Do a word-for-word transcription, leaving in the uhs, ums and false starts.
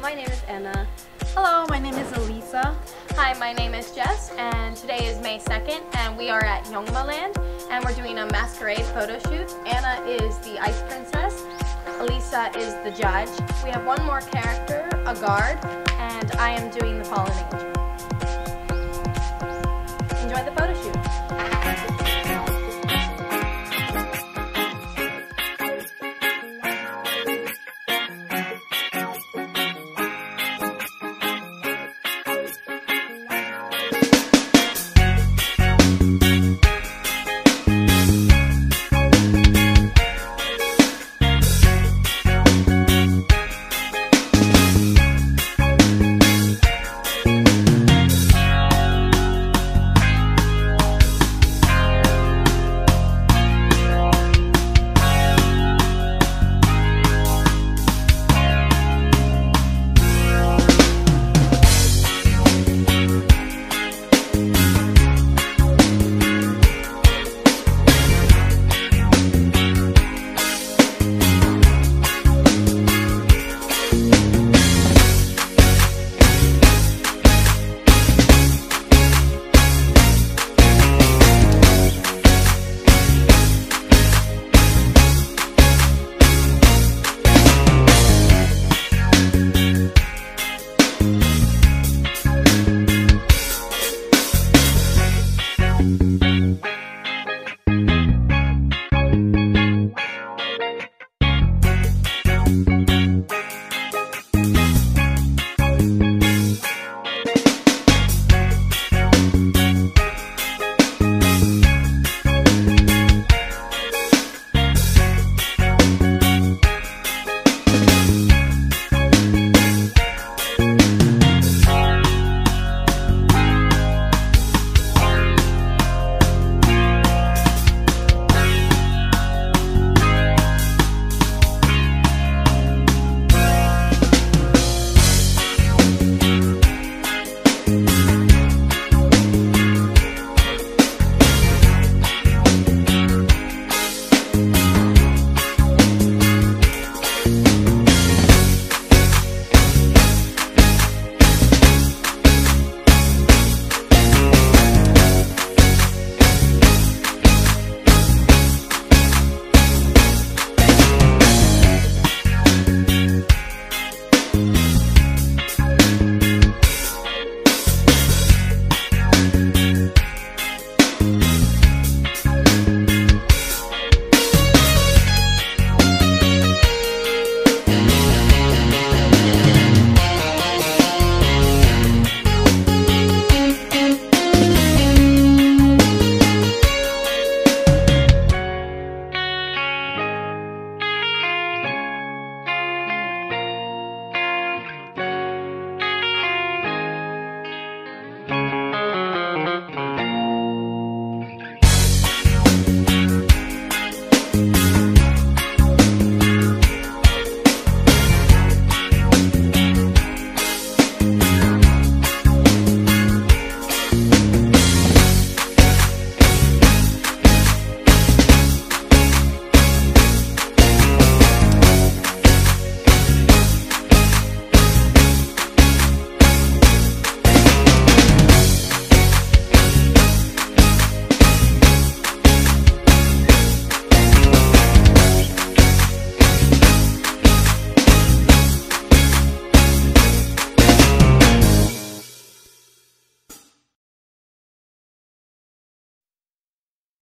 my name is Anna. Hello, my name is Elisa. Hi, my name is Jess, and today is May second, and we are at Yongma Land, and we're doing a masquerade photo shoot. Anna is the ice princess. Elisa is the judge. We have one more character, a guard, and I am doing the fallen angel. Enjoy the photo shoot.